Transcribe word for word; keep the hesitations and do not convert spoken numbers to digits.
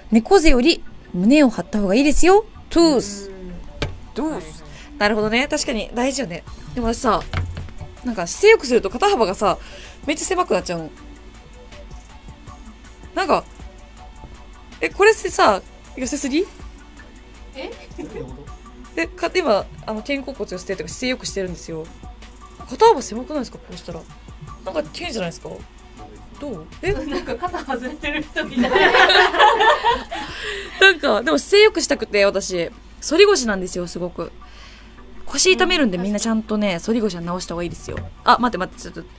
猫背より胸を張った方がいいですよ。トゥース。トゥース。なるほどね。確かに大事よね。でも私さ、なんか姿勢よくすると肩幅がさ、めっちゃ狭くなっちゃうの。なんか、え、これってさ、寄せすぎ？ ええ、か、今、あの、肩甲骨寄せてとか姿勢よくしてるんですよ。肩幅狭くないですか？こうしたら。なんか変じゃないですか？どう？えなんか肩外れてる人みたいな。 なんか、でも姿勢よくしたくて、私、反り腰なんですよ、すごく。腰痛めるんでみんなちゃんとね、反り腰は直した方がいいですよ。あ、待って待って、ちょっと。